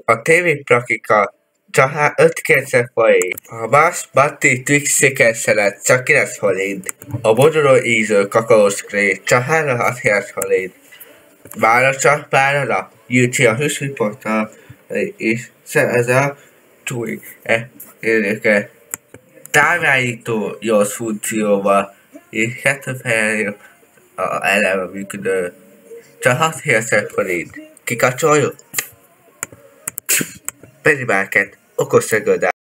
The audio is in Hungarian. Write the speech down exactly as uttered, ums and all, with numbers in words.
A tévéprakika csak öt-kilenc forint. A más Batti Twix szelet csak kilenc forint. A moduló íző kakaós krém csak három-hat forint. Mára csak pára Júci a hűsriporttal és szerez a túl érőke távirányító gyors funkcióval és kettő fejlő a eleve működő. Csak hat-hét forint. Kikapcsoljuk? Penny Market, okos megoldás.